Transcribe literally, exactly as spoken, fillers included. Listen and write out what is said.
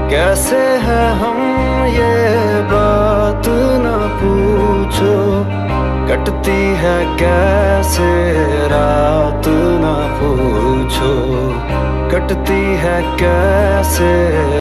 कैसे है हम ये बात न पूछो, कटती है कैसे रात न पूछो, कटती है कैसे।